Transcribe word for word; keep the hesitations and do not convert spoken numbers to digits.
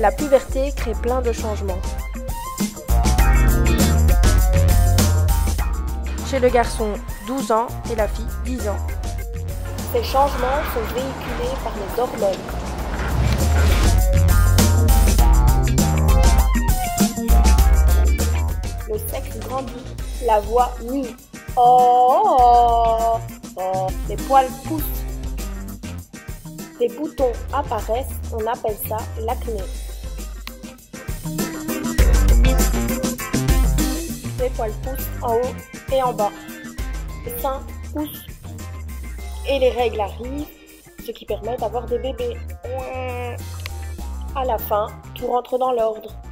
la puberté crée plein de changements. Chez le garçon, douze ans et la fille, dix ans. Ces changements sont véhiculés par les hormones. Le sexe grandit, la voix mue. Oh, oh, oh. Les poils poussent. Des boutons apparaissent, on appelle ça l'acné. Les poils poussent en haut et en bas. Les seins poussent et les règles arrivent, ce qui permet d'avoir des bébés. À la fin, tout rentre dans l'ordre.